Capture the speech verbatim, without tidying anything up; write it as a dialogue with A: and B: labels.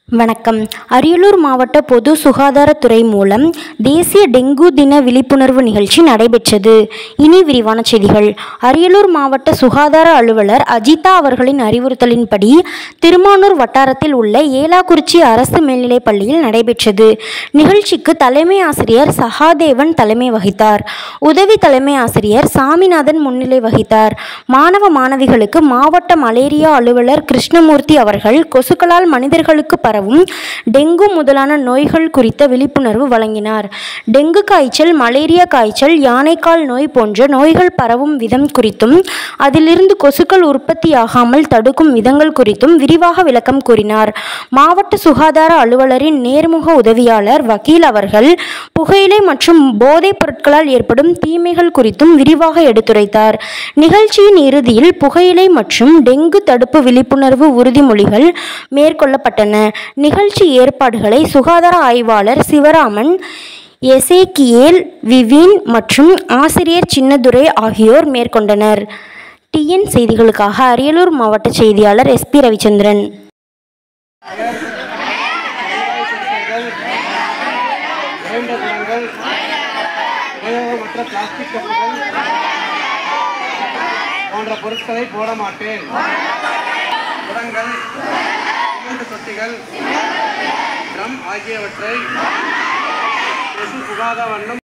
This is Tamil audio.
A: வணக்கம். அரியலூர் மாவட்ட பொது சுகாதாரத்துறை மூலம் தேசிய டெங்கு தின விழிப்புணர்வு நிகழ்ச்சி நடைபெற்றது. இனி விரிவான செய்திகள். அரியலூர் மாவட்ட சுகாதார அலுவலர் அஜிதா அவர்களின் அறிவுறுத்தலின்படி திருமானூர் வட்டாரத்தில் உள்ள ஏலாக்குறிச்சி அரசு மேல்நிலைப் பள்ளியில் நடைபெற்றது. நிகழ்ச்சிக்கு தலைமை ஆசிரியர் சகாதேவன் தலைமை வகித்தார். உதவி தலைமை ஆசிரியர் சாமிநாதன் முன்னிலை வகித்தார். மாணவ மாணவிகளுக்கு மாவட்ட மலேரியா அலுவலர் கிருஷ்ணமூர்த்தி அவர்கள் கொசுக்களால் மனிதர்களுக்கு பரவும் டெங்கு முதலான நோய்கள் குறித்த விழிப்புணர்வு வழங்கினார். டெங்கு காய்ச்சல், மலேரியா காய்ச்சல், யானைக்கால் நோய் போன்ற நோய்கள் பரவும் விதம் குறித்தும் அதிலிருந்து கொசுக்கள் உற்பத்தியாகாமல் தடுக்கும் விதங்கள் குறித்தும் விரிவாக விளக்கம் கூறினார். மாவட்ட சுகாதார அலுவலரின் நேர்முக உதவியாளர் வக்கீல் அவர்கள் புகையிலை மற்றும் போதைப் பொருட்களால் ஏற்படும் தீமைகள் குறித்தும் விரிவாக எடுத்துரைத்தார். நிகழ்ச்சியின் இறுதியில் புகையிலை மற்றும் டெங்கு தடுப்பு விழிப்புணர்வு உறுதிமொழிகள் மேற்கொள்ளப்பட்டன. நிகழ்ச்சி ஏற்பாடுகளை சுகாதார ஆய்வாளர் சிவராமன், எசேக்கியேல், விவின் மற்றும் ஆசிரியர் சின்னதுரை ஆகியோர் மேற்கொண்டனர். டிஎன் செய்திகளுக்காக அரியலூர் மாவட்ட செய்தியாளர் எஸ் பி ரவிச்சந்திரன்.
B: போன்ற பொருட்களை போட மாட்டேன். குடங்கள், தொட்டிகள், ட்ரம் ஆகியவற்றை சுகாதார வண்ணம்